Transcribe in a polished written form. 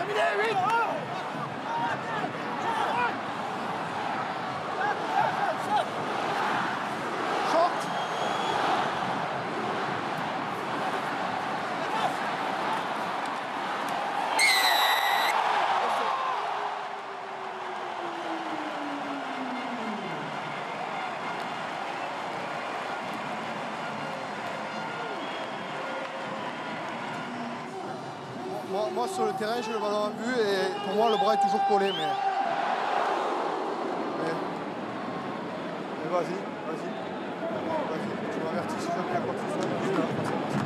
Terminé, vite. Short. Moi, sur le terrain, j'ai le ballon en vue et pour moi, le bras est toujours collé. Mais vas-y, tu m'avertis si jamais il y a quoi que ce soit.